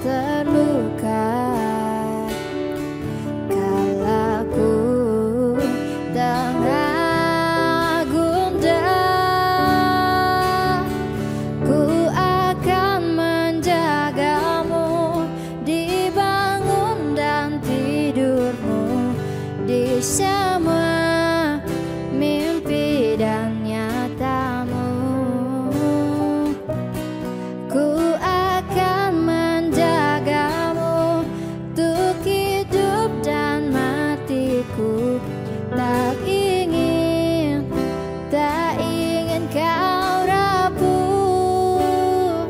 terluka. Kala ku tengah gundah, ku akan menjagamu di bangun dan tidurmu, di semua mimpi dan nyatamu. Ku akan menjagamu untuk hidup dan matiku. Tak ingin kau rapuh.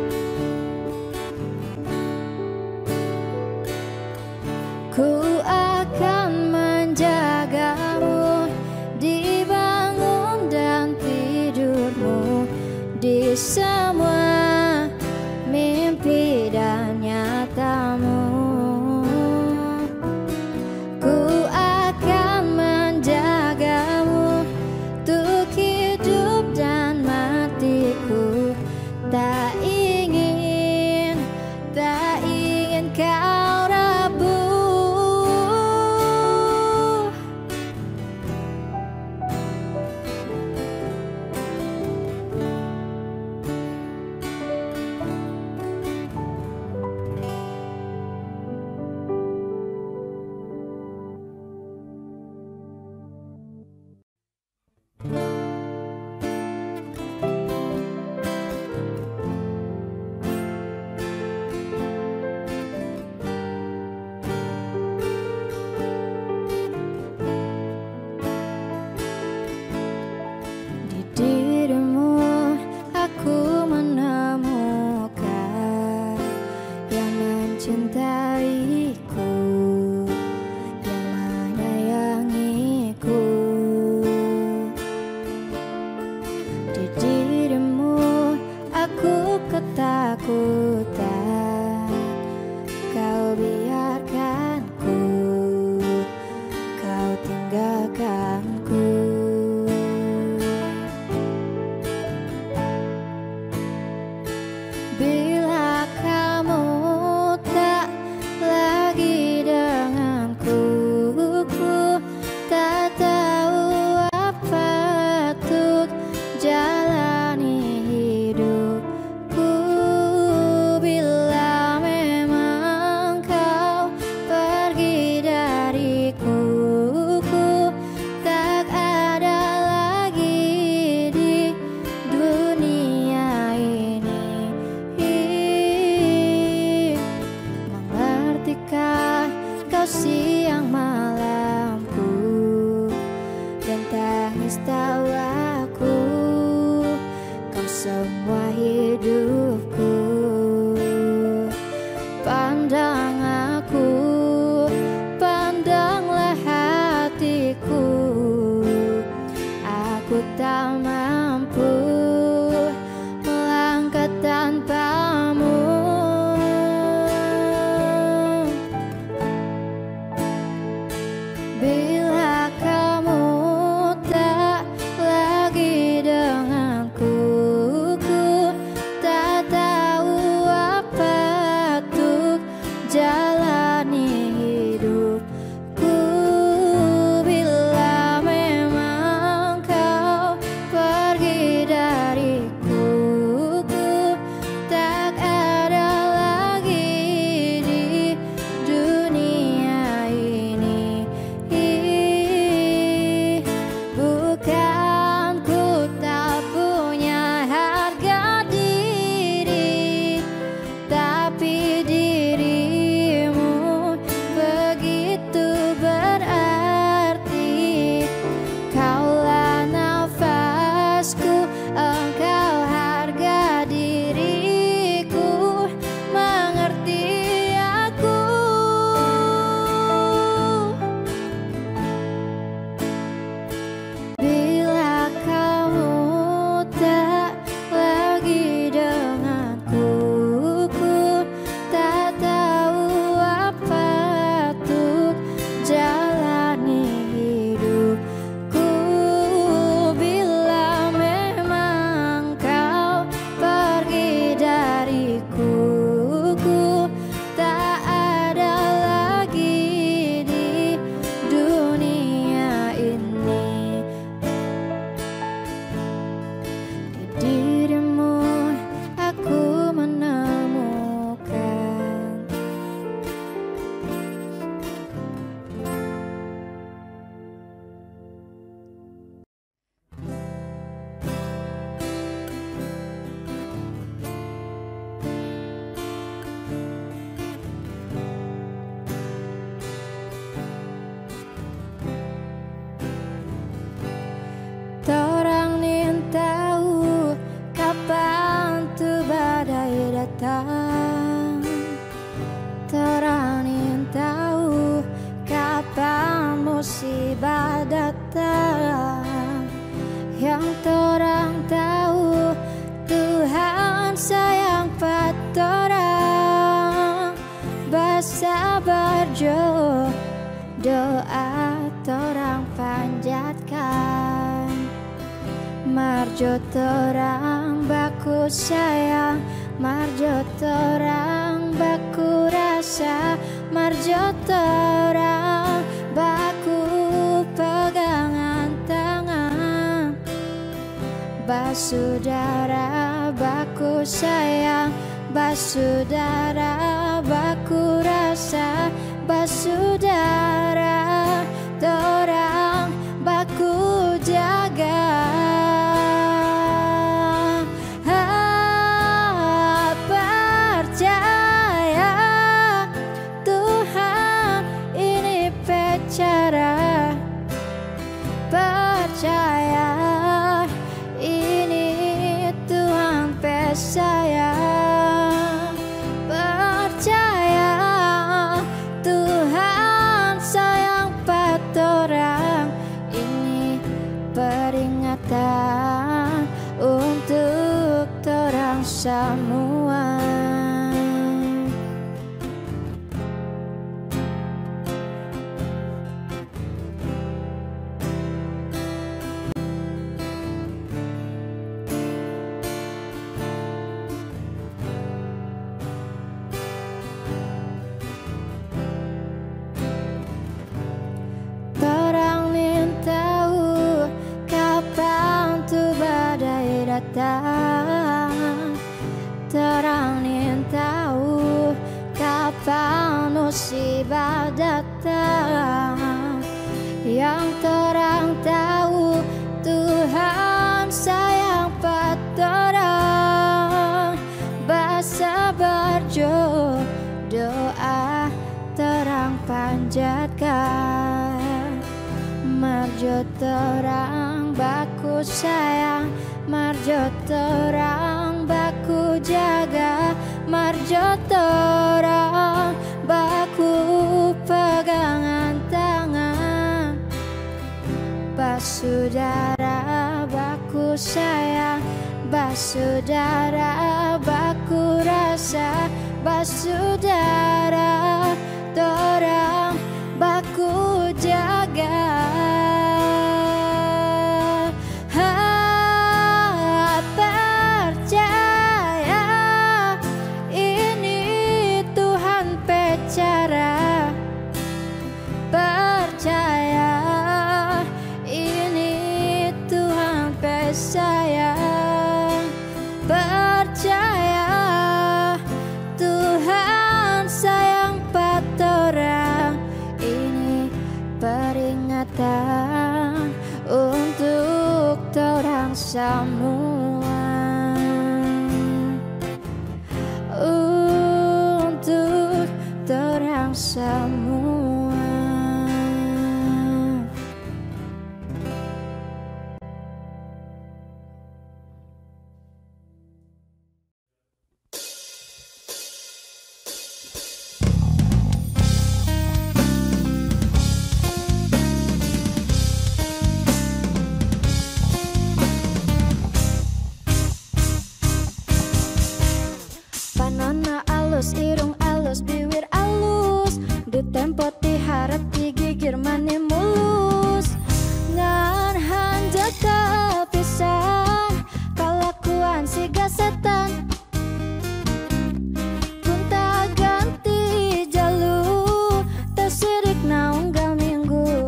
Ku akan menjagamu di bangun dan tidurmu, di semua mimpi dan nyatamu. Ku akan menjagamu untuk hidup dan matiku. Tak ingin kau rapuh. basa berjo doa torang panjatkan. Marjo torang baku sayang, marjo torang baku rasa, marjo torang baku pegangan tangan. Basudara baku sayang, basudara baku rasa, basudara torang baku jaga. Percaya Tuhan ini bicara, percaya ini Tuhan pesayang, percaya Tuhan sayang patorang. Ini peringatan untuk torang semua. Torang nin tahu kapan tuh badai datang. Torang nin tahu kapan musibah datang. Yang torang tahu Tuhan sayang patorang. Basa berjo doa torang panjatkan. Marjo torang baku sayang, marjo torang baku jaga, marjo torang baku pegangan tangan. Basudara baku sayang, basudara baku rasa, basudara torang baku jaga. Percaya ini Tuhan bicara, percaya ini Tuhan pesayang, percaya Tuhan sayang patorang. Ini peringatan untuk torang semua, untuk torang semua. Panona alus, irung alus, bibir alus, di tempo ti harap ti gigir mani mulus. Ngan hanjak kepisan kalakuan si gasetan, kunta ganti jalu tersirik naunggal minggu.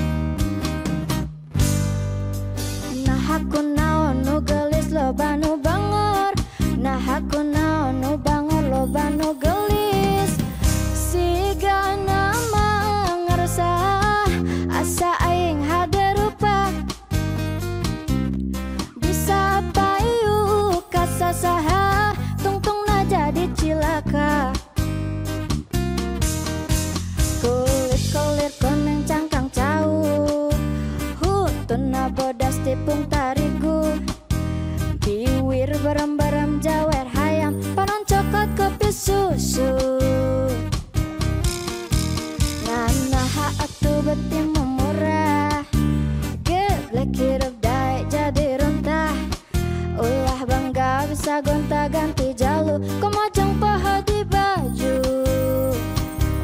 Nah aku naon nu gelis loba nu bangor, nah aku naon nu bangor loba nu gelis. Siga nama ngeresah asa aing haderupa, bisa payu kasasaha tungtungna jadi cilaka. Kulit-kulit koneng cangkang cau, hutuna bodas tipung tarigu. Biwir barem-barem jawer hayam, panon coklat kopi susu. Nanaha atu beti memurah, geblek hirup daek jadi runtah. Ulah bangga bisa gonta ganti jalu, komojong paha di baju.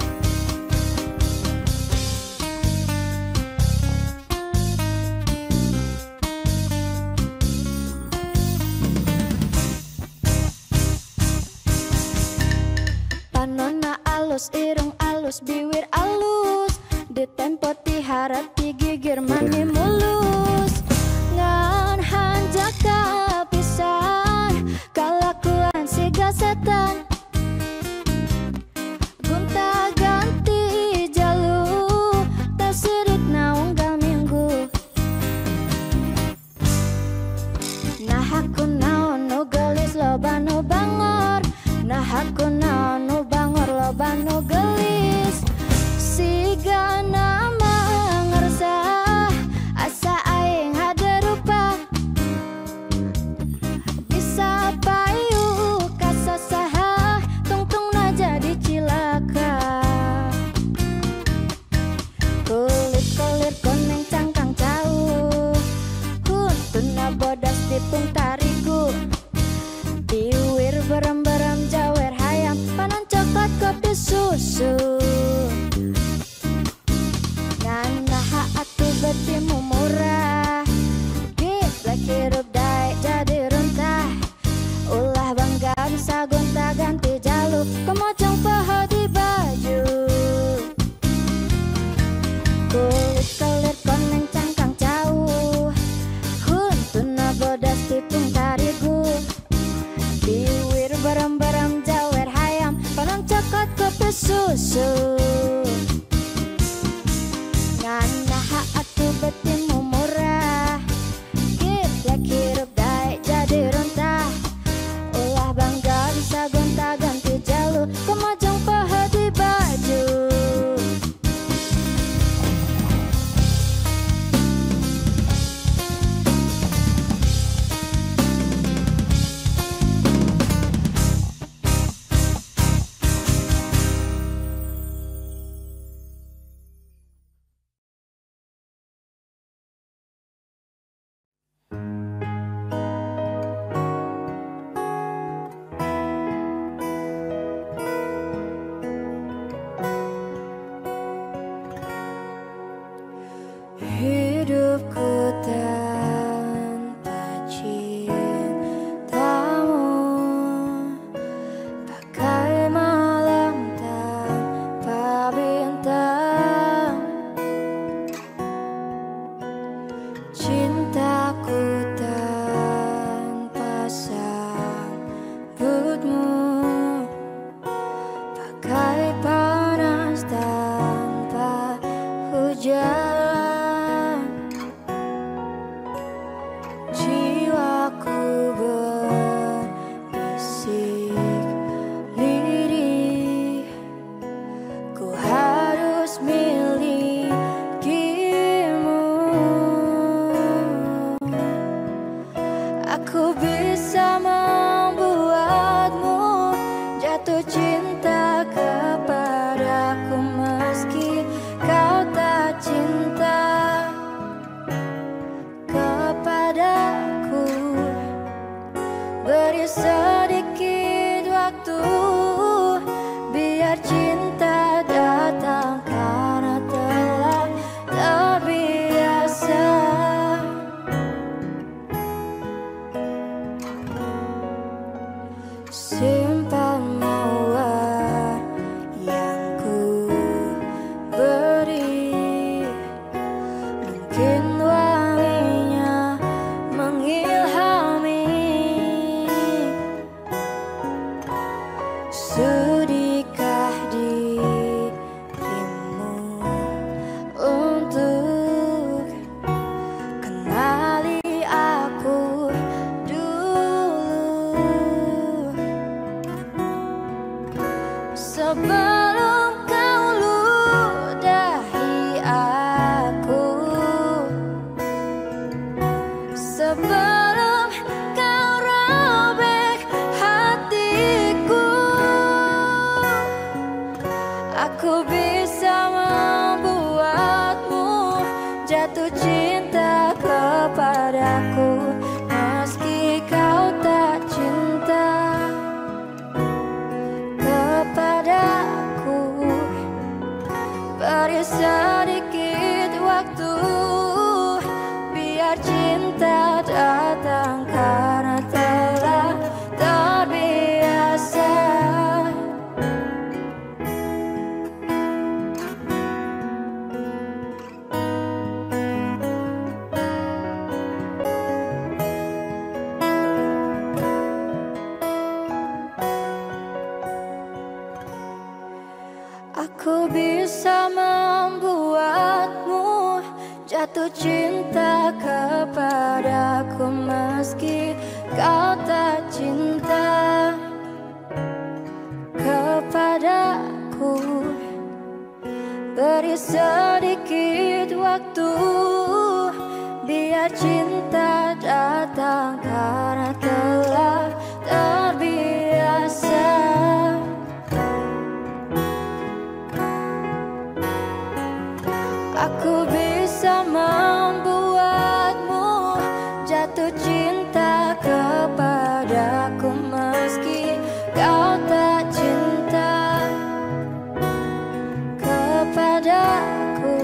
Anonna alus, irung alus, bibir alus, di tempo ti harati gigir mani mulus. Ngan hanjaka pisan kalakuan si gasetan, gunta ganti jalur tasirik naunggal minggu. Nah aku naon nu gelis loba nu bangor, nah aku naon nu bangor loba nu gelis. Siga nama ngersah asa aing hade rupa, bisa payu kasasaha tungtungna jadi cilaka. Kulit-kulit koneng cangkang jauh, kuntuna bodas tipung tarigu, diwir berem-berem jawer hayam panon coklat kopi susu. Nganaha atuh betimu murah, geblek hirup daek jadi runtah. Ulah bangga bisa gonta ganti jalur, kemocong paha di baju. Kulit kelir koneng cangkang jauh, huntuna bodas tipung tarigu, diwir berem-berem jawer hayam panon coklat kopi susu. Nganaha atuh betimu murah, geblek hirup daek jadi runtah. Ulah bangga bisa gonta ganti jalur, kemocong paha di baju. Hidupku tanpa cintamu, bagai malam tanpa bintang. Cintaku tanpa sambutmu, bagai panas tanpa hujan. Jiwaku berbisik lirih, ku harus milikimu. Aku bisa membuatmu jatuh cinta kepadaku meski kau tak cinta kepadaku. Beri sedikit waktu biar cinta datang karena telah terbiasa. Simpan mawar yang ku beri, mungkin wanginya mengilhami. Sudikah dirimu untuk kenali aku dulu, sebelum kau ludahi aku, sebelum kau robek hatiku. Aku bisa membuatmu jatuh cinta kepadaku meski kau tak cinta kepadaku. Beri sedikit waktu biar cinta datang karena telah terbiasa. Aku bisa membuatmu jatuh cinta kepadaku meski kau tak cinta kepadaku. Beri sedikit waktu, biar cinta datang karena telah terbiasa. Aku bisa membuatmu jatuh cinta kepadaku meski kau tak cinta kepadaku.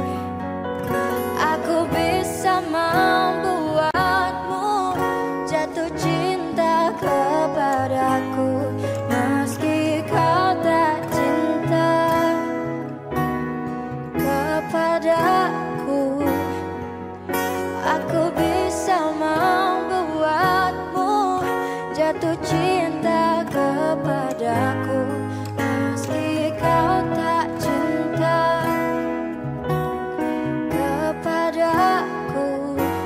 Aku bisa membuatmu jatuh cinta kepadaku meski kau tak cinta kepadaku. Aku bisa membuatmu jatuh cinta kepadaku meski kau tak cinta kepadaku.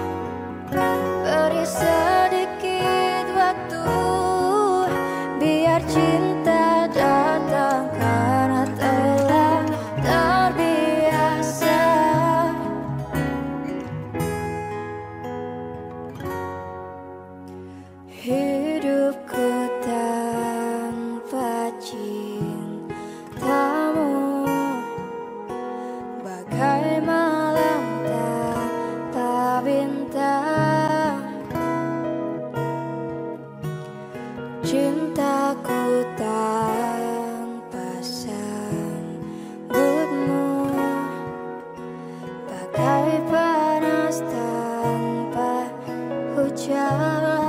Beri sedikit waktu, biar cinta datang karena telah terbiasa. Hidupku tanpa cintamu bagai malam tanpa bintang. Cintaku tanpa sambutmu bagai panas tanpa hujan.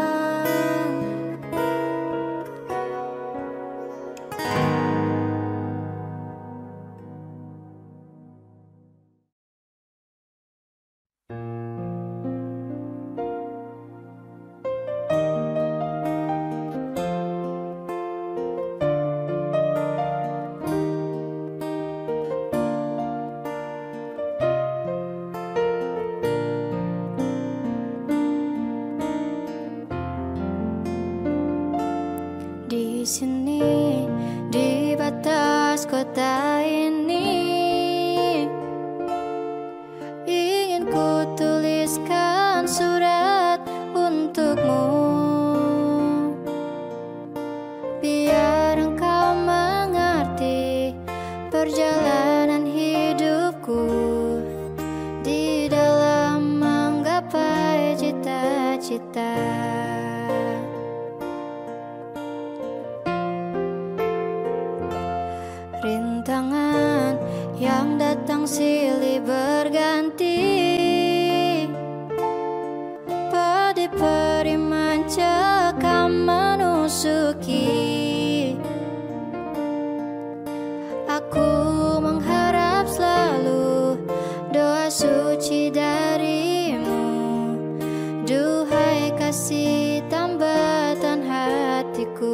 Di sini, di batas kota ini, ingin ku tuliskan surat untukmu, biar engkau mengerti perjalanan hidupku di dalam menggapai cita-cita. Rintangan yang datang silih berganti, pedih perih mencekam menusuki. Aku mengharap selalu doa suci darimu, duhai kasih tambatan hatiku.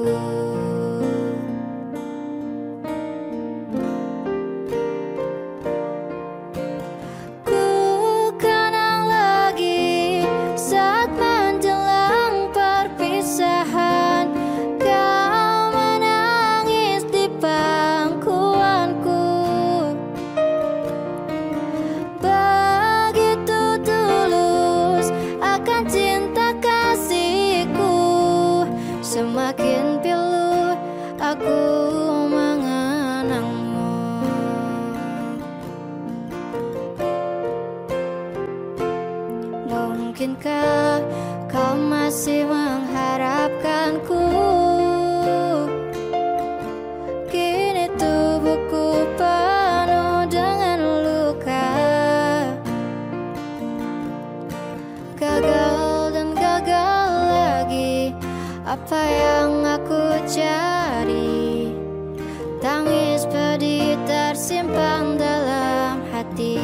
Semakin pilu aku mengenangmu. Mungkinkah kau masih mengharapkanku? Kini tubuhku penuh dengan luka, gagal dan gagal lagi. Apa yang aku cari? Tangis pedih tersimpan dalam hati.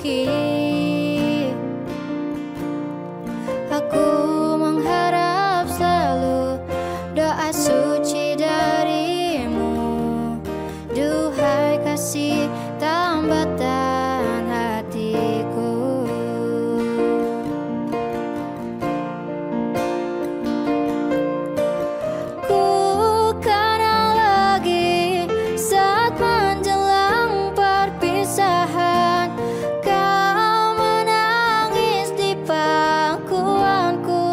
memiliki. Aku mengharap selalu doa suci darimu. Duhai kasih tambatan hatiku. Ku kenal lagi saat menjelang perpisahan, kau menangis di pangkuanku.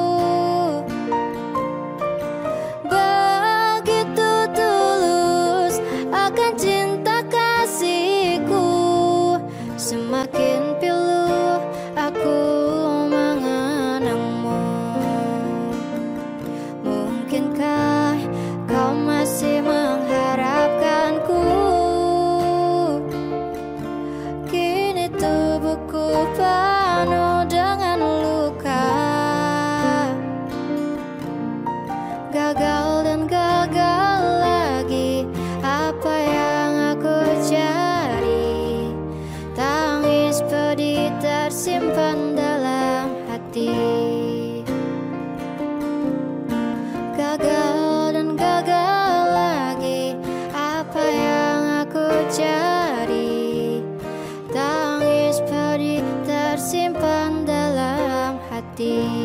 Begitu tulus akan cinta kasihku. Semakin pilu aku mengenangmu. Mungkinkah kau masih mengharapkanku? Kini tubuhku penuh dengan luka. Gagal dan gagal lagi, apa yang aku cari? Tangis pedih tersimpan dalam hati. Gagal dan gagal lagi, apa yang aku cari? Tangis pedih tersimpan dalam hati.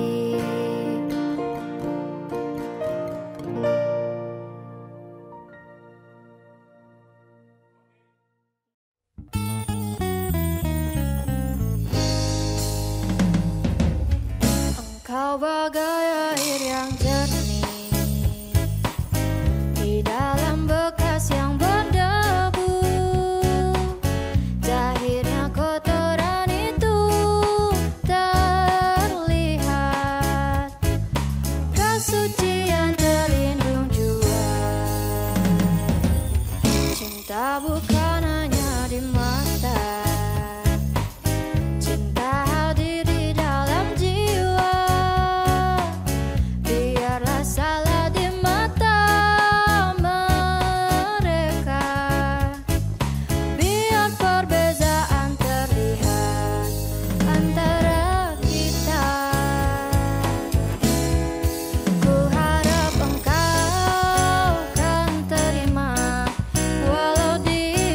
Engkau bagai air yang jernih di dalam bekas yang berdebu. Zahirnya kotoran itu terlihat, kesucian terlindung jua. Cinta bukan hanya di mata, cinta hadir di dalam jiwa. Biarlah salah di mata mereka, biar perbezaan terlihat antara kita. Ku harap engkau kan terima walau di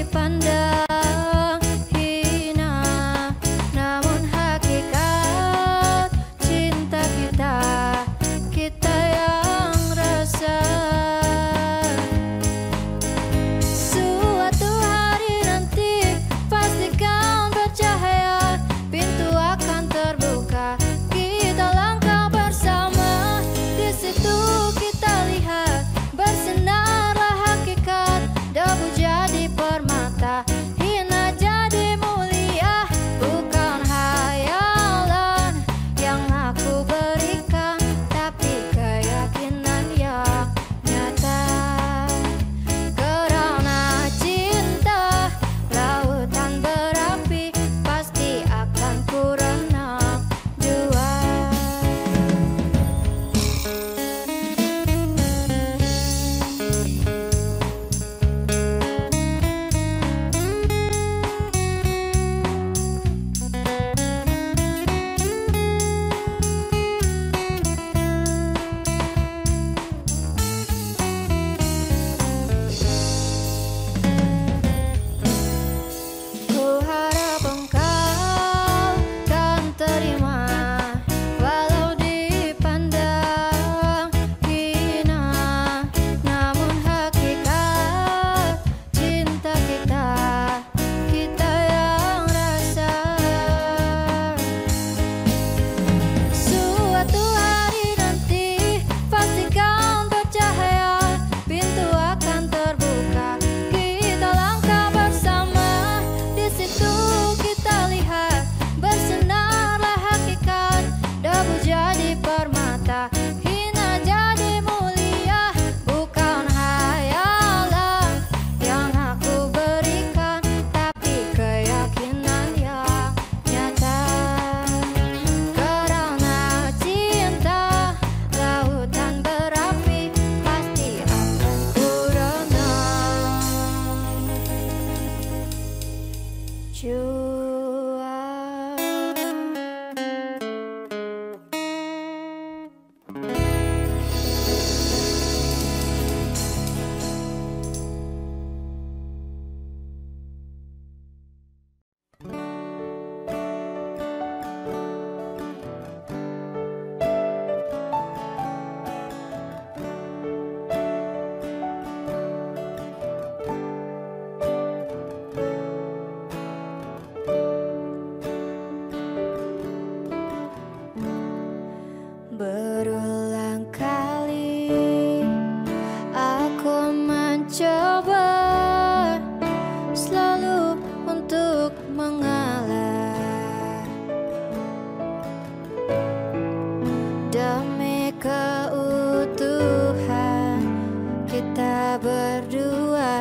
kita berdua,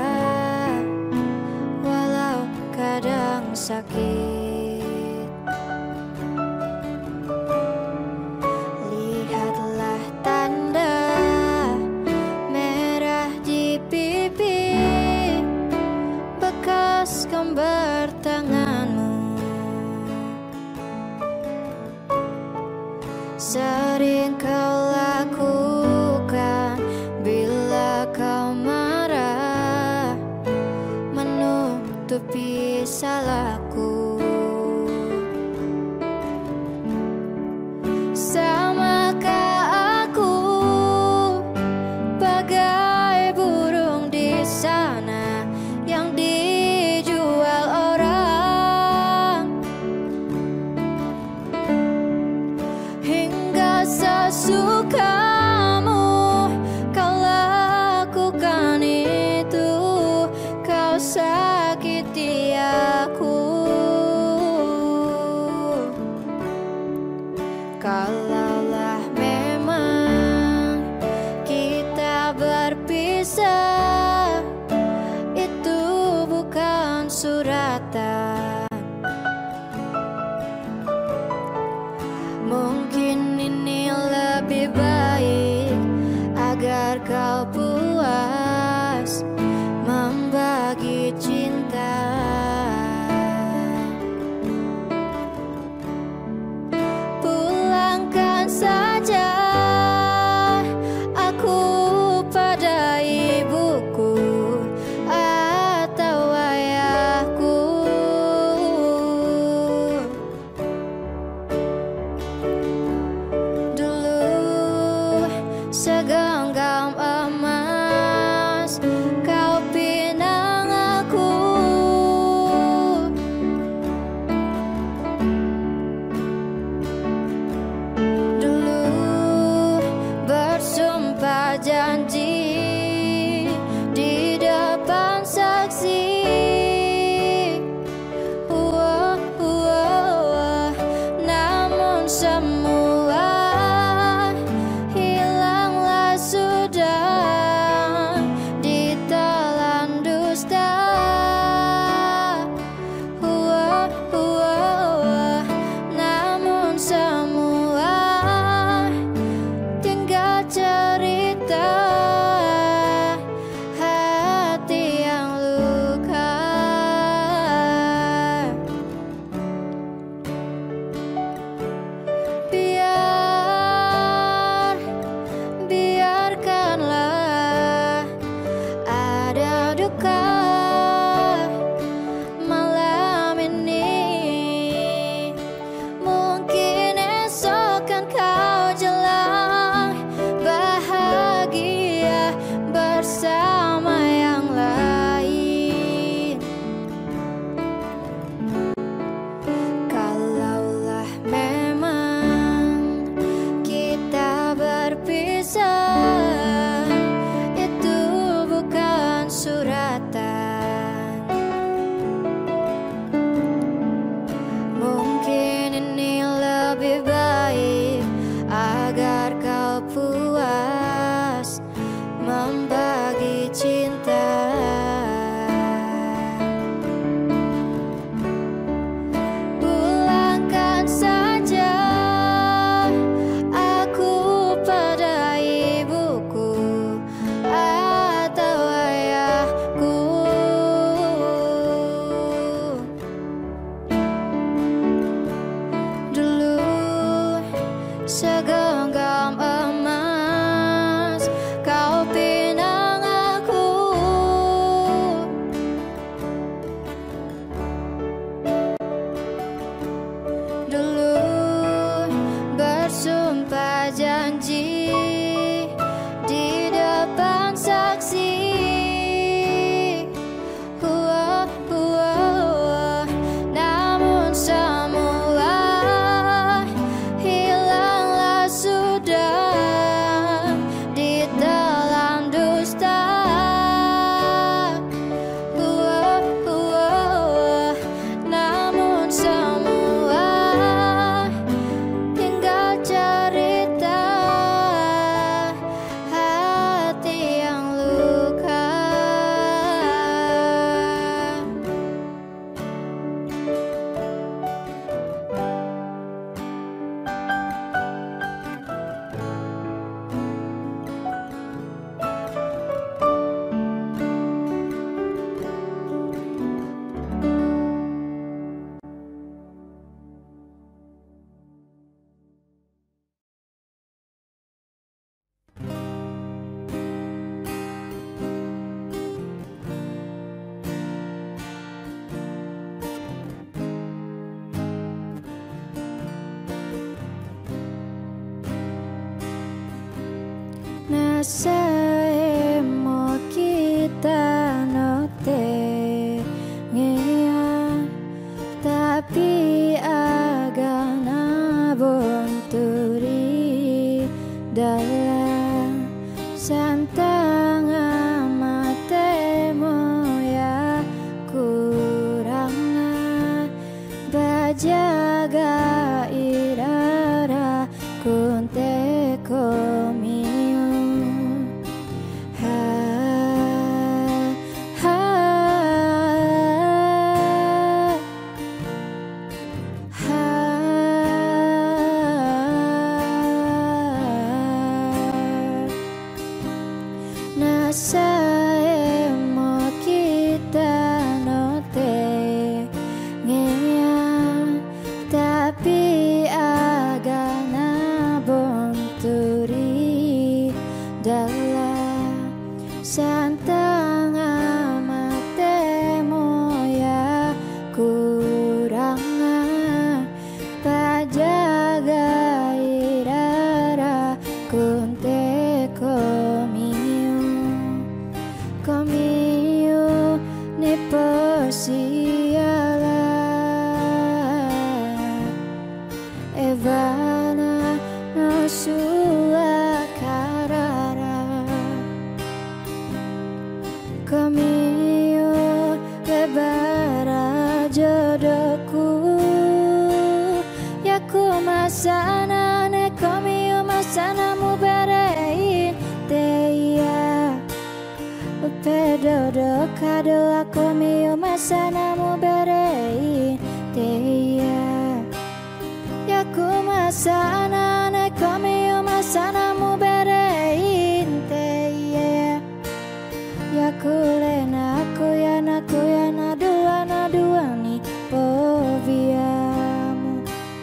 walau kadang sakit. Lihatlah tanda merah di pipi, bekas gambar tanganmu. Sering kau lakukan bila kau marah, menutupi salahku. Samakah aku bagai burung di sana yang dijual orang, hingga sesukamu kau lakukan itu, kau sakiti aku. Kalaulah memang kita berpisah, itu bukan suratan. Mungkin ini lebih baik agar kau puas membagi cinta. Pulangkan saja aku pada ibuku atau ayahku. Dulu segenggam emas kau pinang aku, dulu bersumpah janji di depan saksi. Namun semua hilanglah sudah ditelan dusta. Namun semua tinggal cerita hati yang luka. Biarkanlah ada duka malam ini, mungkin esok kan kau jelang bahagia bersama yang lain. Kalaulah memang kita berpisah, itu bukan suratan. saemo kita note ngea tapi agana bonturi dalam santang amatemo ya kurang bajaga irara kunte komiu ha ha ha nasa emo kita note ngea tapi agana bonturi dalam santang amatemo ya kurang pajaga irara kunte komiu ne posiala evana no sua karara komiu lebara jodohku yaku masana ne komiu masana mu berein teia pedodo kado aku miu masana mu berein teia yaku masana ne komiu masana mu berein teia yaku lena aku ya na dua ni poviamu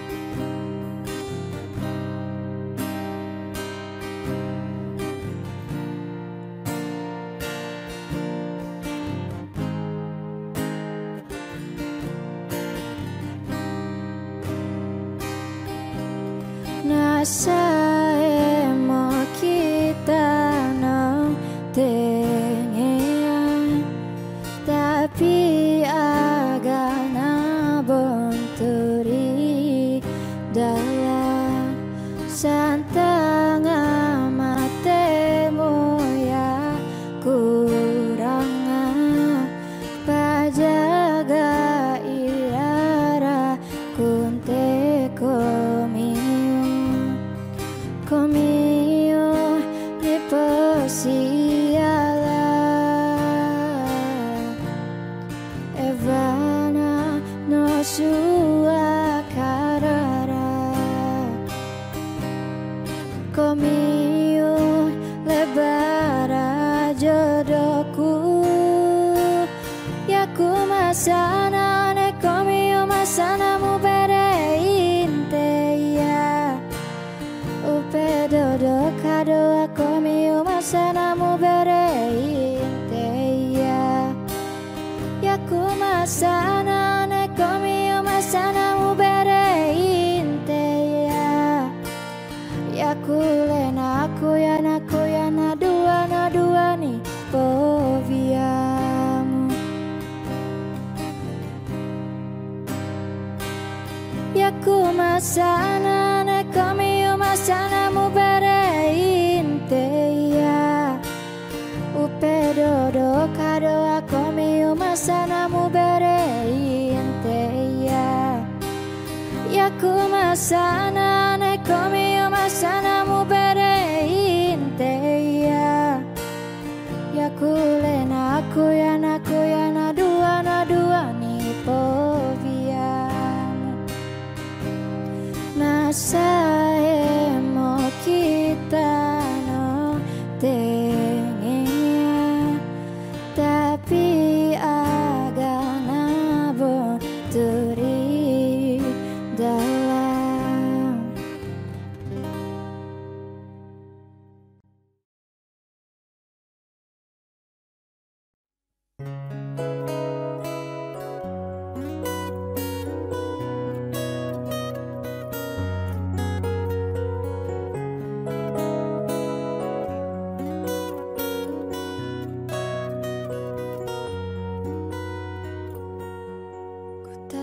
nasa emo kita no tengean tapi agana bonturi dalam santang amatemo ya kurang pajaga irara kunte komiu ne posiala evana no sua karara komiu lebara jodohku yaku masana ne komiu masana mu berein teia upedodo kado aku miu masana mu berein teia yaku masana ne komiu masana mu berein teia yaku lena aku ya na dua ni poviamu yaku masana ne komiu masana mu berein teia upedodo kado aku miu masana mu berein teia yaku masana ne komiu masana mu berein teia yaku lena aku ya na dua ni poviamu nasa emo kita no tengea tapi agana bonturi dalam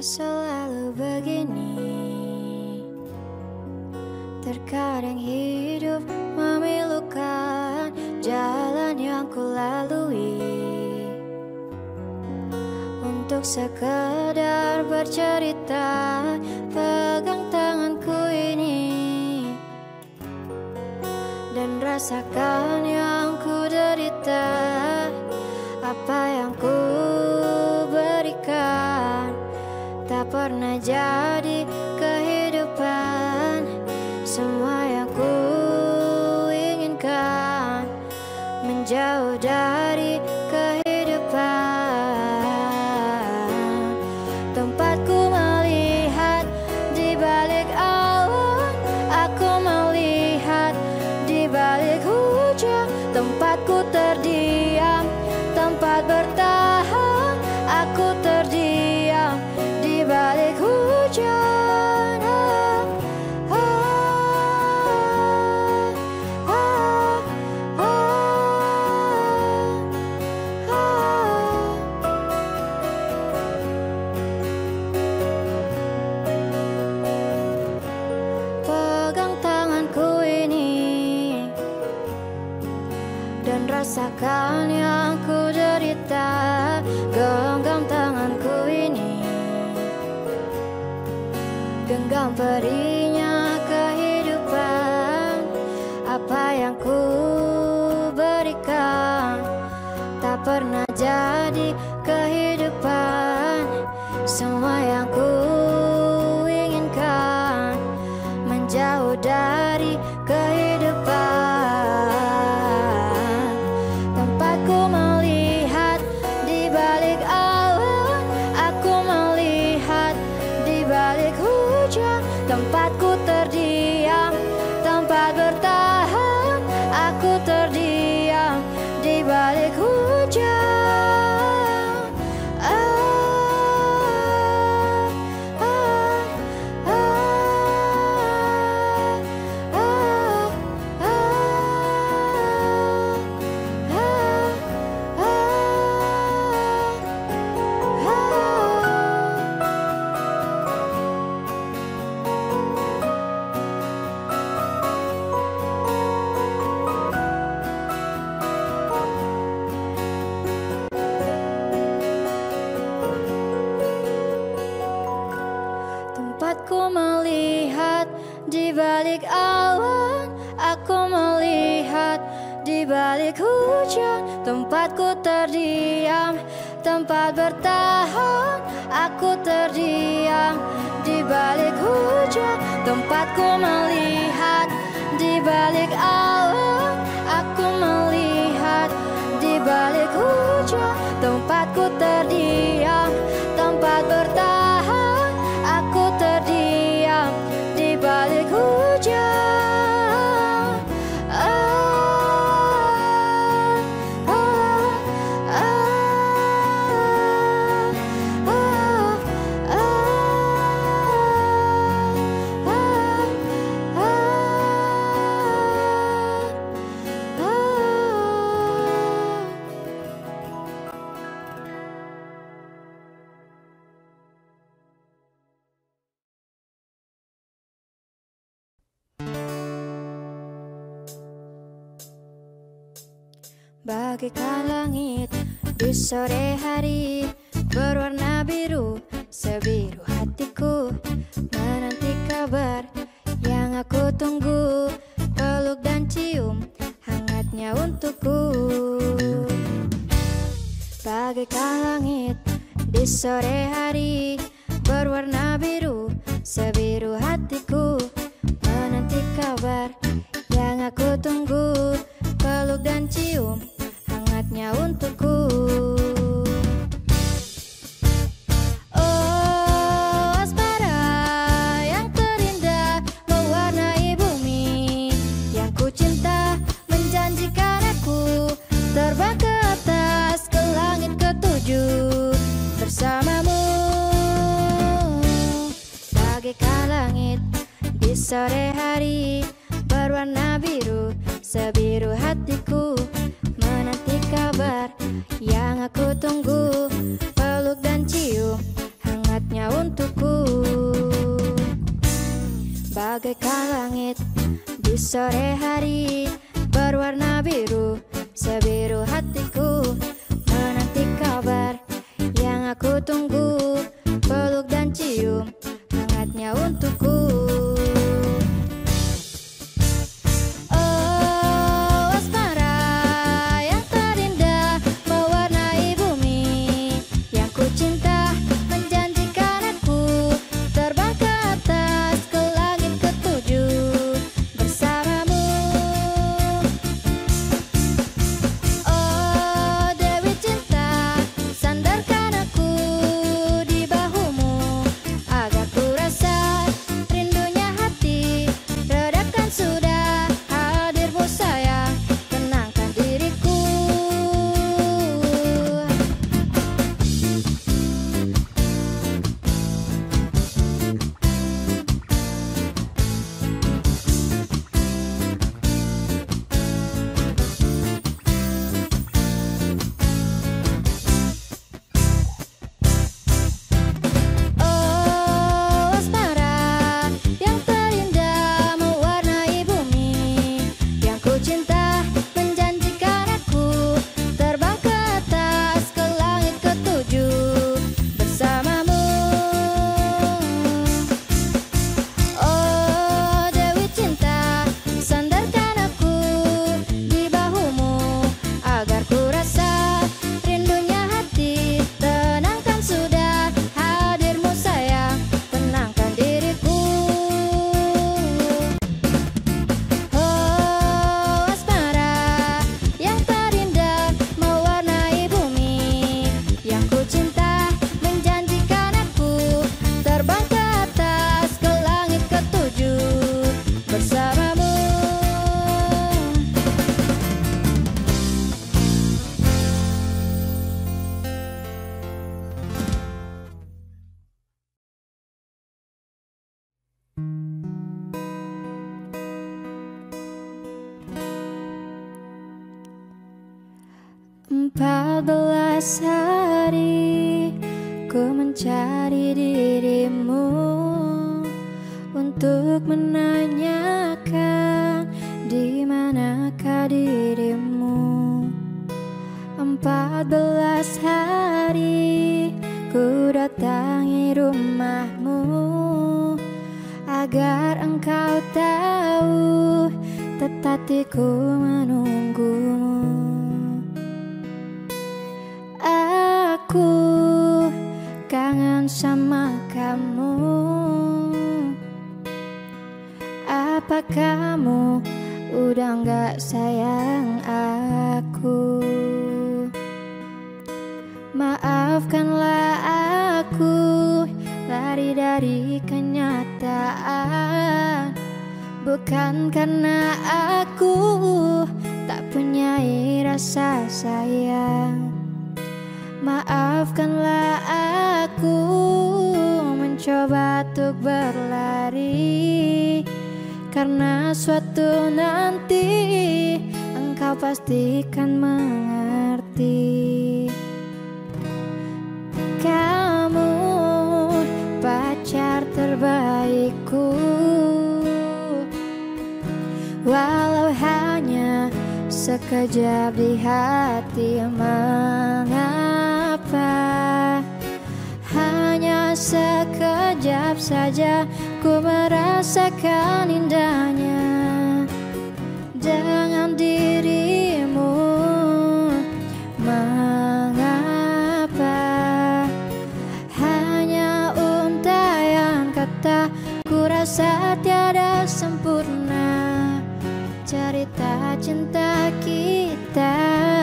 selalu begini. Terkadang hidup memilukan jalan yang ku lalui, untuk sekedar bercerita. Pegang tanganku ini dan rasakan yang ku derita. Apa yang ku berikan tak pernah jadi kehidupan. Semua yang ku inginkan menjauh dari kehidupan. Tempatku melihat di balik awan, aku melihat di balik hujan. Tempatku terdiam, tempat bertahan, aku terdiam di balik hujan. Pegang tanganku ini dan rasakan yang ku derita. Genggam tanganku ini, genggam perihnya kehidupan. Apa yang ku berikan tak pernah jadi kehidupan. Semua yang ku inginkan menjauh dari kehidupan. Tempatku melihat di balik awan, aku melihat di balik hujan. Tempatku terdiam, tempat bertahan, aku terdiam di balik hujan. Tempatku melihat di balik awan, aku melihat di balik hujan. Tempatku terdiam, tempat bertahan, aku terdiam di balik hujan. Tempatku melihat di balik awan, aku melihat di balik hujan. Tempatku terdiam, tempat bertahan, aku terdiam di balik hujan. Bagaikan langit di sore hari, berwarna biru, sebiru hatiku, menanti kabar yang aku tunggu. Peluk dan cium hangatnya untukku. Bagaikan langit di sore hari, berwarna biru, sebiru hatiku, menanti kabar yang aku tunggu. Peluk dan cium hangatnya untukku. Oh, asmara yang terindah mewarnai bumi yang ku cinta, menjanjikan aku terbang ke atas, ke langit ketujuh bersamamu. Bagaikan langit di sore hari, berwarna biru, sebiru hatiku, menanti kabar yang aku tunggu. Peluk dan cium hangatnya untuk sore hari berwarna biru, sebiru hatiku menanti kabar yang aku tunggu, peluk dan cium hangatnya untukku. Oh asmara yang terindah mewarnai bumi, yang ku cinta menjanjikan aku terbang ke atas ke langit ketujuh bersamamu. Oh Dewi cinta, sandarkan aku di bahumu agar ku rasa rindunya hati redakan sudah hadirmu sayang, tenangkan diriku. Oh asmara yang terindah mewarnai bumi, yang ku cinta menjanjikan aku terbang ke atas ke langit ketujuh bersamamu. Oh Dewi cinta, sandarkan aku di bahumu agar ku rasa rindunya hati, tenangkan sudah hadirmu sayang, tenangkan diriku. Oh asmara yang terindah mewarnai bumi, yang ku cinta menjanjikan aku terbang ke atas ke langit ketujuh bersamamu. Empat belas hari ku mencari dirimu untuk menanyakan di manakah dirimu. 14 hari ku datangi rumahmu agar engkau tahu tetapi ku menunggumu. Aku kangen sama kamu. Apa kamu udah gak sayang aku? Maafkanlah aku lari dari kenyataan, bukan karena aku tak punya rasa sayang. Maafkanlah aku mencoba untuk berlari, karena suatu nanti engkau pastikan mengerti. Kamu pacar terbaikku, walau hanya sekejap di hati. Mengapa hanya sekejap saja ku merasakan indahnya dengan dirimu? Mengapa hanya untayan kata, ku rasa tiada sempurna cerita cinta kita.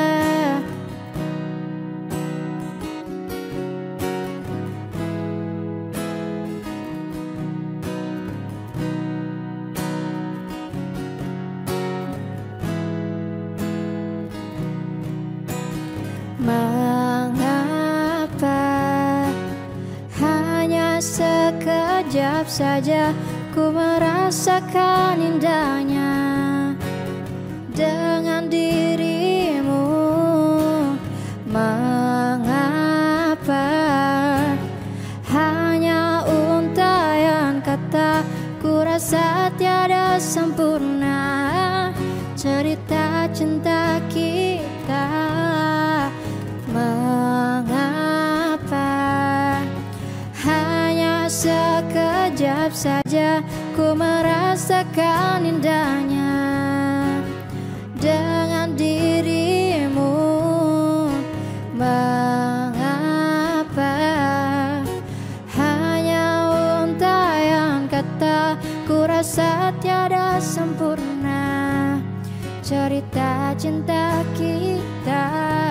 Mengapa hanya sekejap saja ku merasakan indahnya dengan dirimu? Mengapa hanya untayan kata, ku rasa tiada sempurna tetap saja ku merasakan indahnya dengan dirimu. Mengapa hanya untayan kata, ku rasa tiada sempurna cerita cinta kita.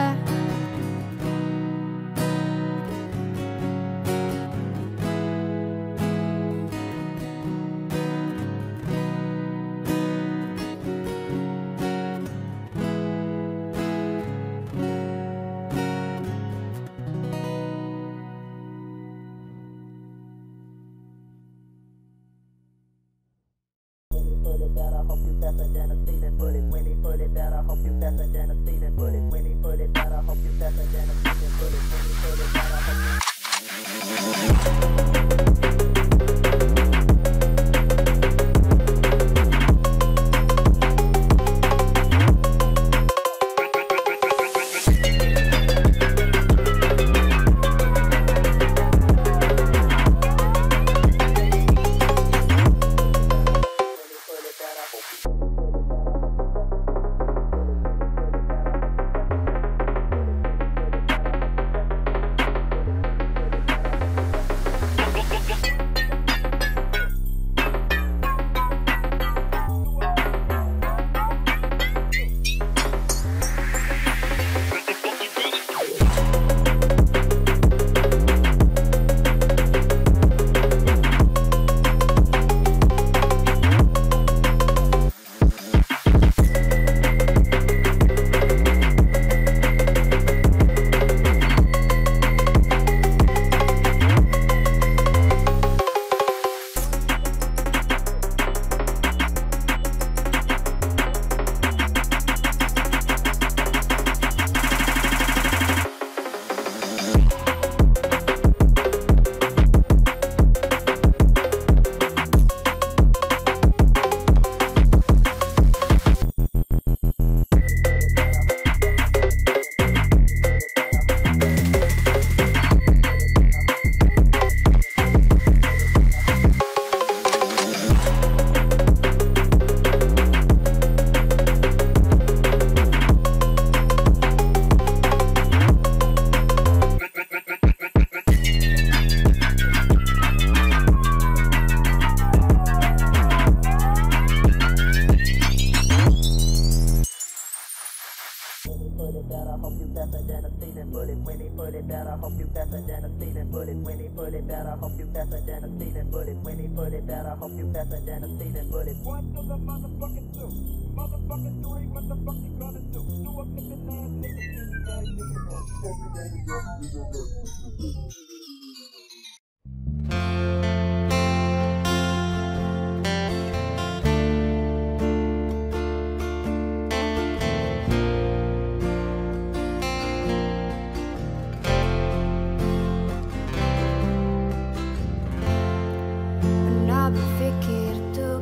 Berpikir untuk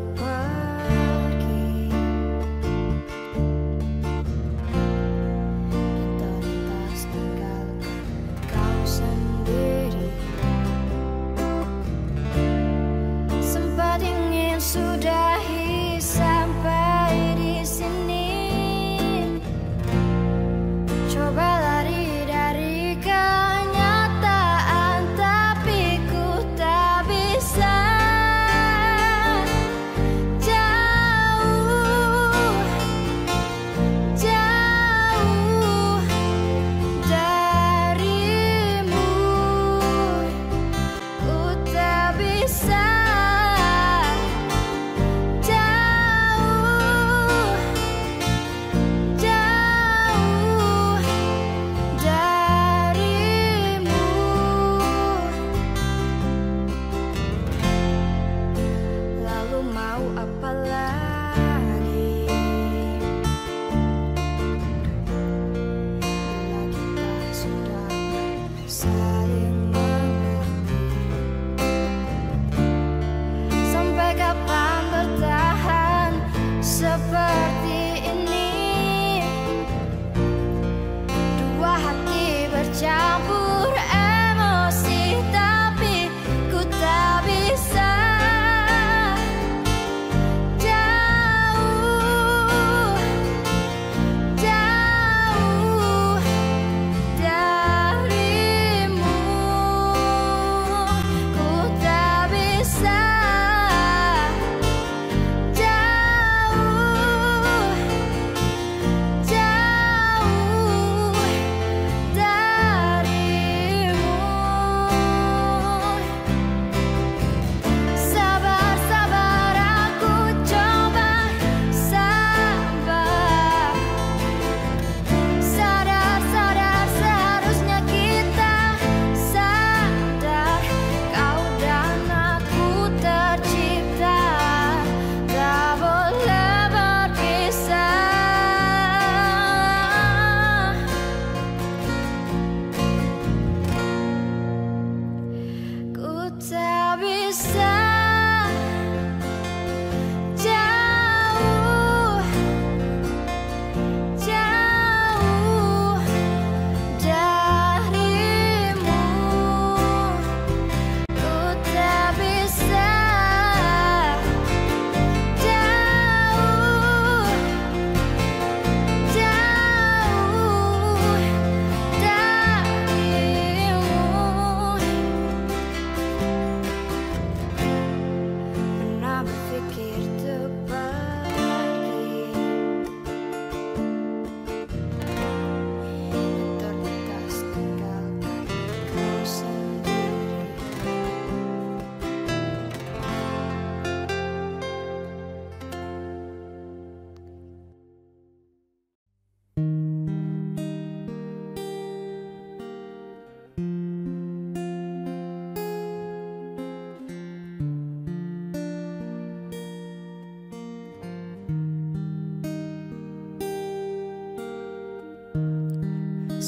pergi, terlintas tinggalkan kau sendiri.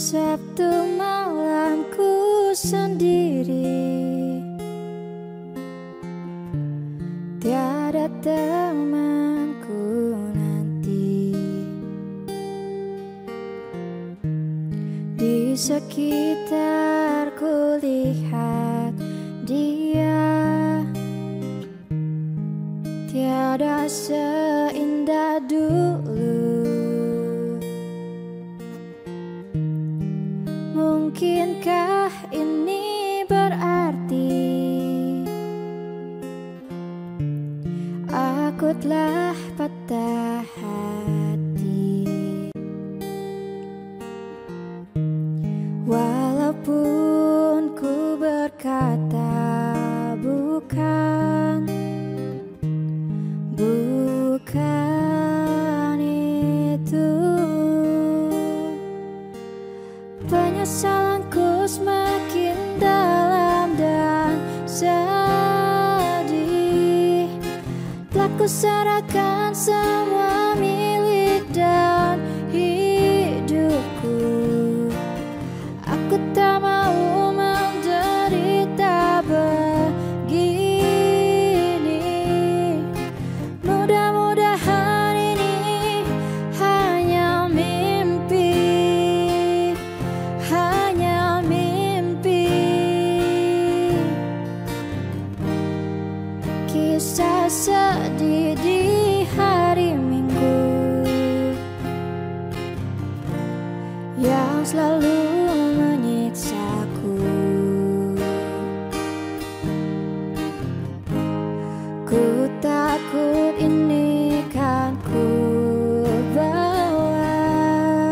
Sabtu malamku sendiri, tiada temanku nanti. Di sekitarku lihat dia, tiada seindah dulu. Mungkinkah ini berarti aku telah patah hati? Walaupun ku berkata bukan itu, penyesalanku semakin dalam dan sedih. Telah kuserahkan semua milik dan hidupku. Aku tak mau menderita begini. Mudah-mudahan ini hanya mimpi, hanya mimpi. Kisah sedih di hari Minggu yang selalu menyiksaku. Ku takut ini kan ku bawa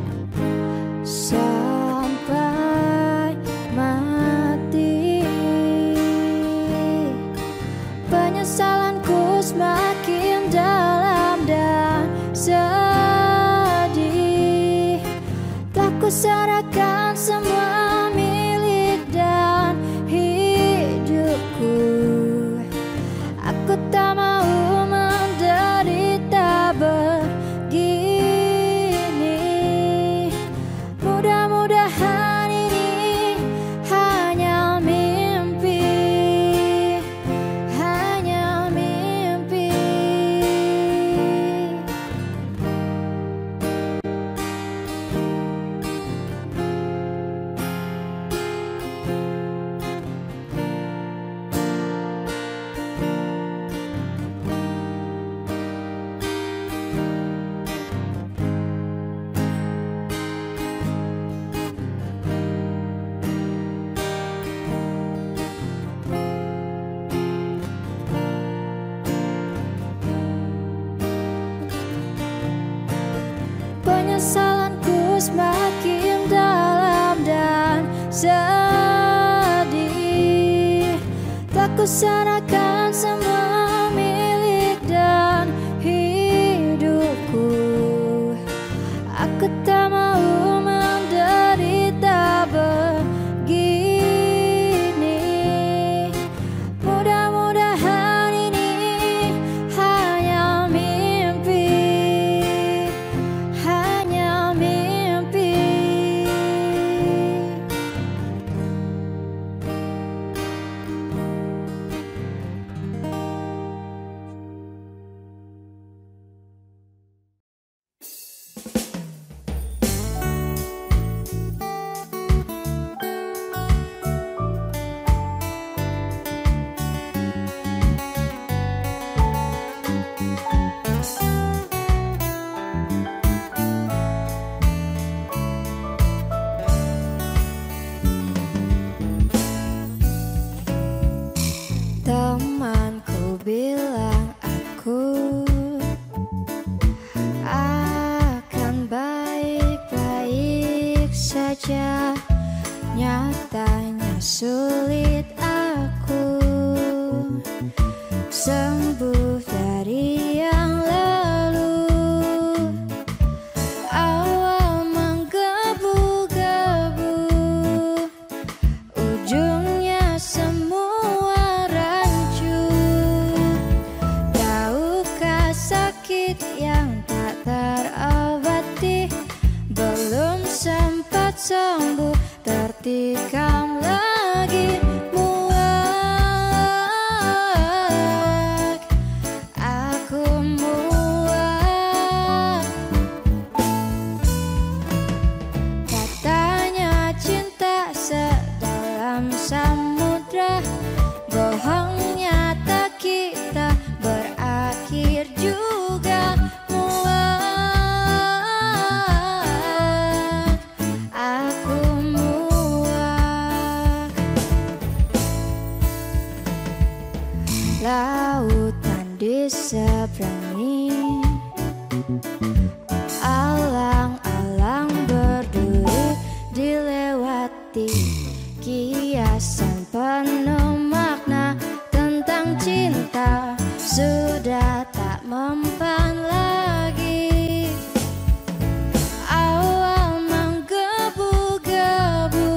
sampai mati. Penyesalanku semakin dalam dan sedih. Telah kuserahkan semua milik dan hidupku. Aku tak mau menderita begini. Mudah-mudahan ini hanya mimpi, hanya mimpi. Penyesalanku semakin dalam dan sedih. Telah kuserahkan semua milik dan hidupku. Aku tak mau menderita begini. Mudah-mudahan ini hanya mimpi, hanya mimpi. Temanku bilang aku akan baik-baik saja. Nyatanya sulit aku sembuh dari yang lalu. Awal menggebu-gebu, ujungnya semua rancu. Tahukah sakit yang tak terobati belum sempat samudra. Bohongnya tak kita berakhir juga. Muak, aku muak. Lautan diseberangi, alang-alang berduri dilewati. Kiasan penuh makna tentang cinta sudah tak mempan lagi. Awal menggebu-gebu,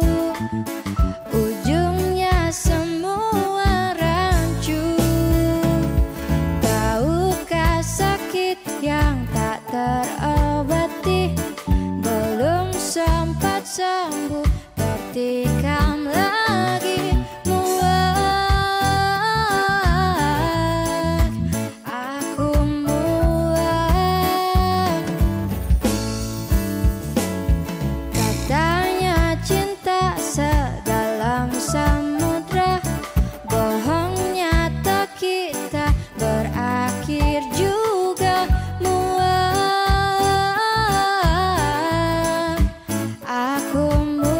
ujungnya semua rancu. Tahukah sakit yang tak terobati, belum sempat sembuh tertikam lagi. Muak, aku muak. Katanya cinta sedalam samudra, bohongnya tak kita berakhir juga. Muak, aku muak.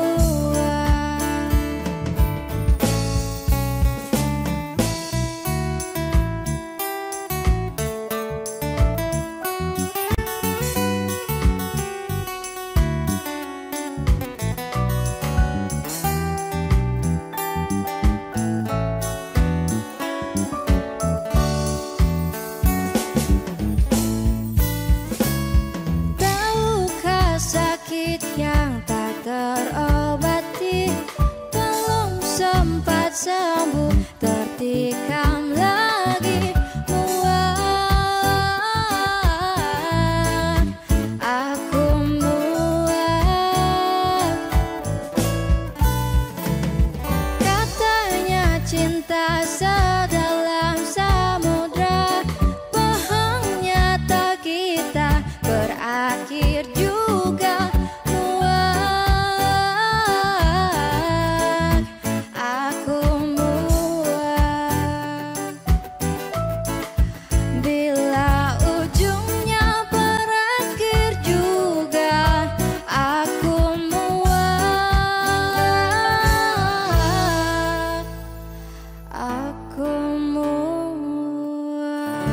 Tahukah sakit yang tak terobati, belum sempat sembuh tertikam lagi. Muak, aku muak. Katanya cinta sedalam samudra, bohongnya tak kita berakhir juga. Muak, aku muak. Bila ujungnya berakhir juga, aku muak. Aku muak.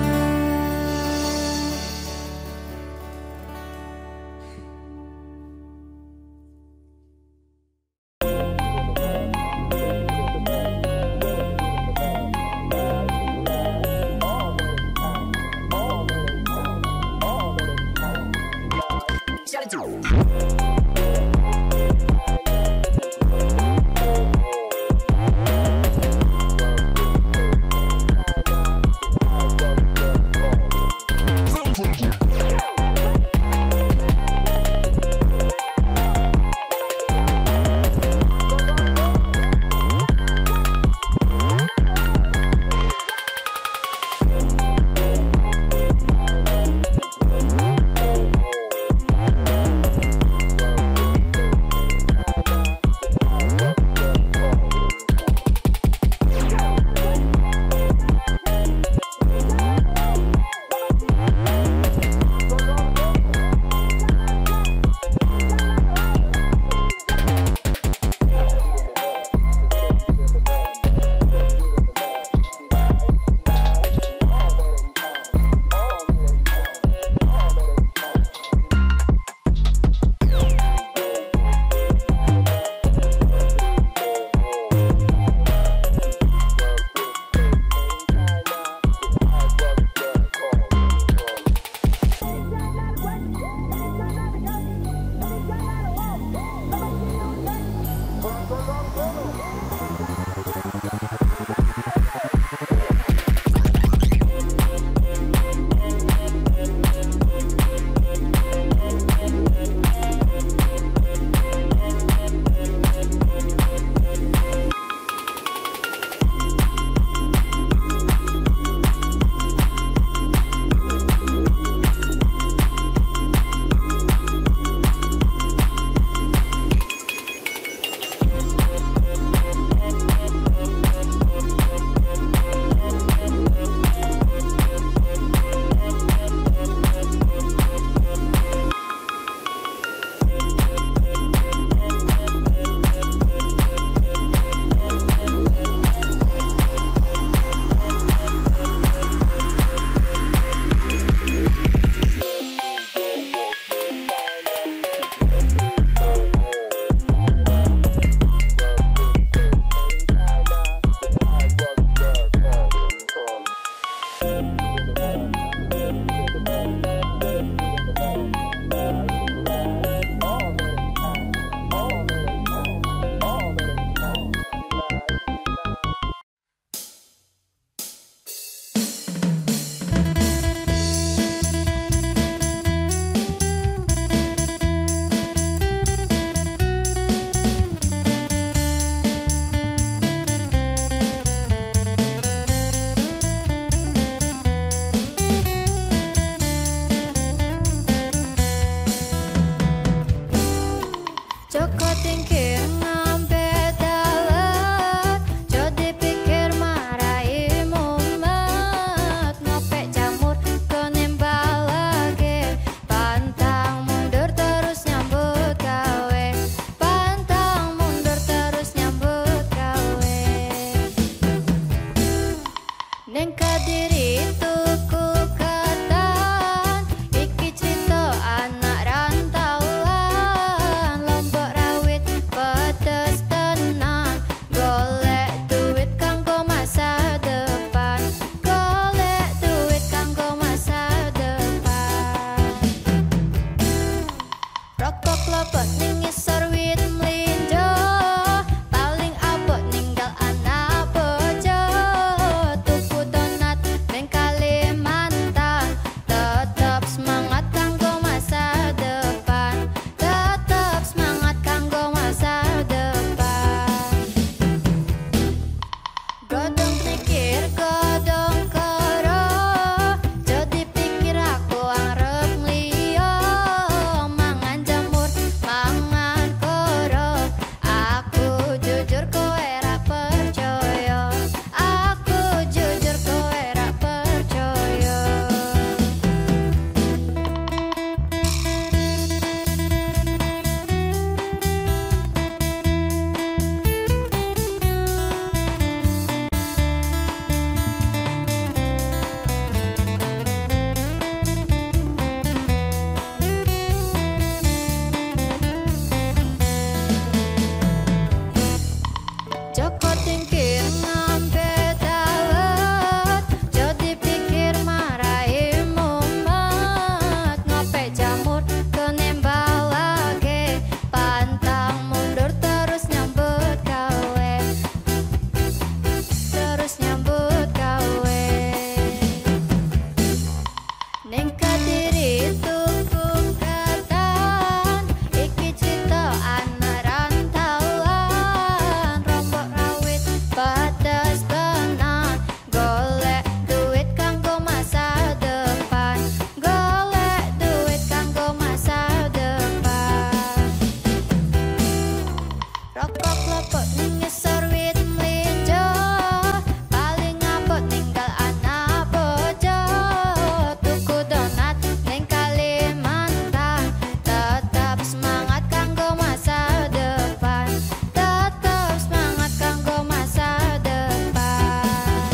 lepok-lepok ning ngisor wit mlinjo, paling apot tinggal anak bojo. Tuku donat ning Kalimantan, tetap semangat kanggo masa depan, tetap semangat kanggo masa depan.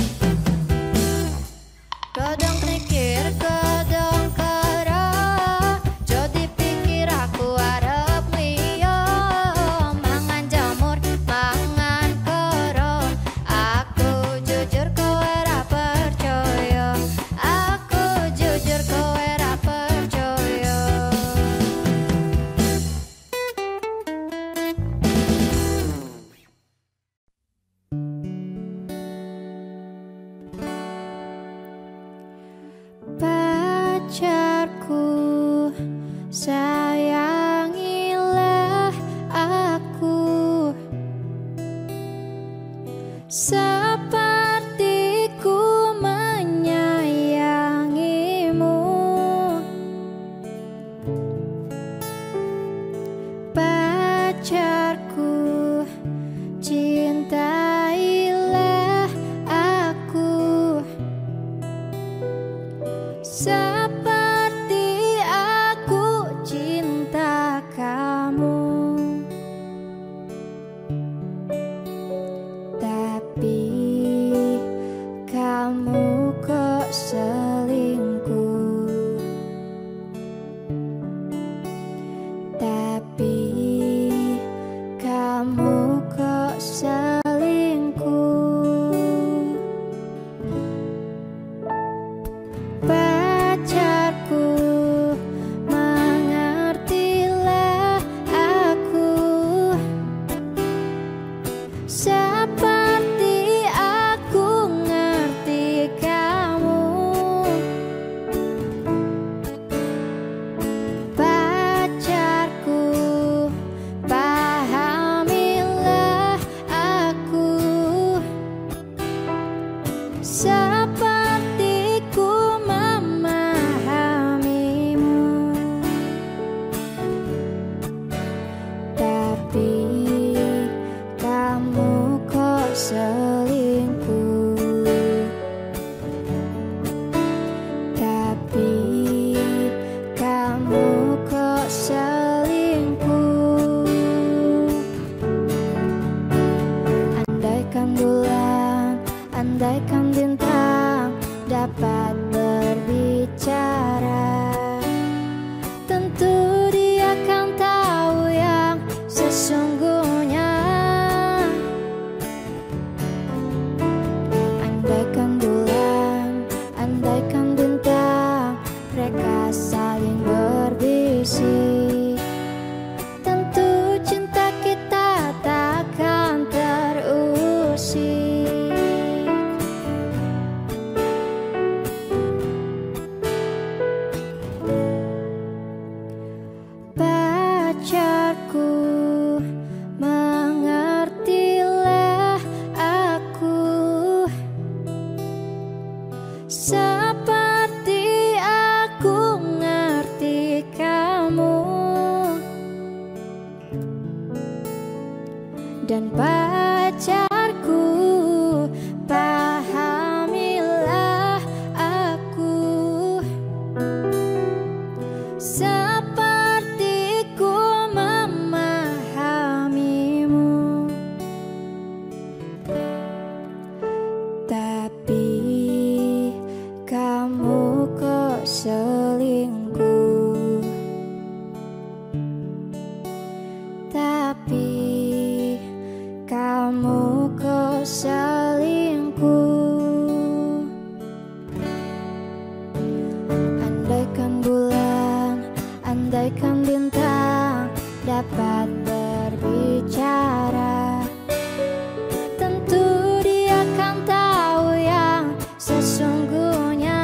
Godong mikir godong kero, jo dipikir aku arep liya. Mangan jamur mangan kero, aku jujur kowe ra percaya, aku jujur kowe ra percaya. Pacarku, sayangilah aku seperti ku menyayangimu. Pacarku, cintailah aku seperti aku cinta kamu. Tapi kamu kok selingkuh. Tapi kamu kok selingkuh. Pacarku, mengertilah aku seperti aku ngerti kamu. Pacarku, pahamilah aku seperti ku memahamimu. Tapi kamu kok selingkuh. Tapi kamu kok selingkuh. Andaikan bulan, andaikan bintang dapat berbicara, tentu dia akan tahu yang sesungguhnya. Andaikan bulan, andaikan bintang, mereka saling berbisik, tentu cinta kita takkan terusik. Pacarku, mengertilah aku seperti aku ngerti kamu. Dan pacarku, pahamilah aku seperti ku memahamimu. Tapi kamu kok selingkuh. Tapi kamu kok selingkuh. Andaikan bulan, andaikan bintang dapat berbicara, tentu dia akan tahu yang sesungguhnya.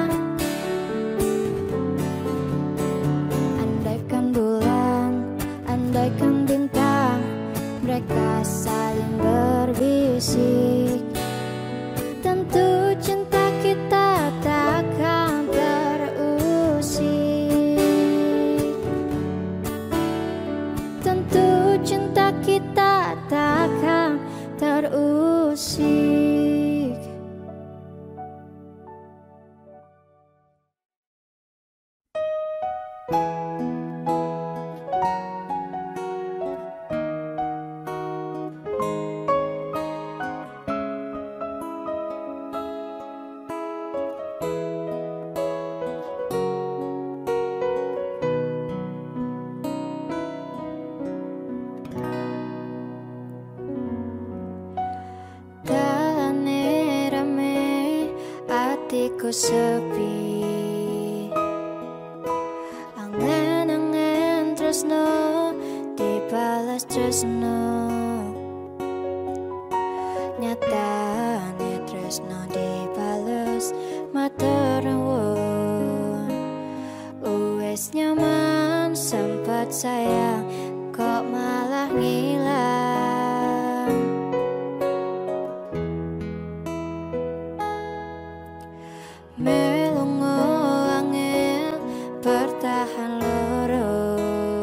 Andaikan bulan, andaikan bintang, mereka saling berbisik, tentu cinta kita takkan terusik. Tentu cinta kita tak Hatiku sepi, angen-angen tresno dibalas tresno, nyatane tresno dibales matur nuwun. Wes nyaman sempat sayang kok malah ngilang. Melongo angel bertahan loro,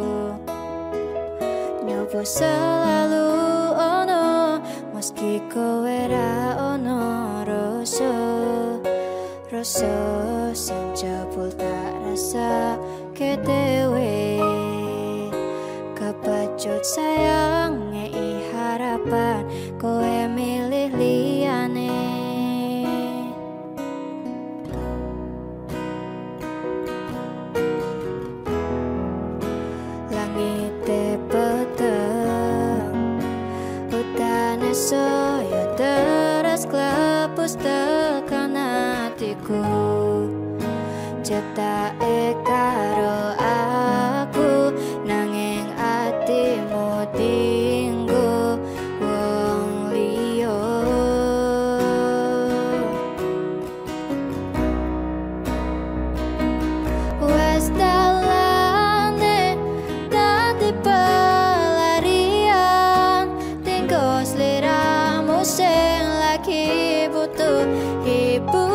nyoba selalu ono meski kowe ra ono rasa sing jebul tak rasa kedewe. Kepacut sayang ngei harapan kowe milih liyane. Langite peteng, hutane soyo teras klepus tekan hatiku. Cetake karo aku, nanging atimu dinggo wong liya. Wes dalane dadi pelarian, tinggo sliramu sing lagi butuh hiburan.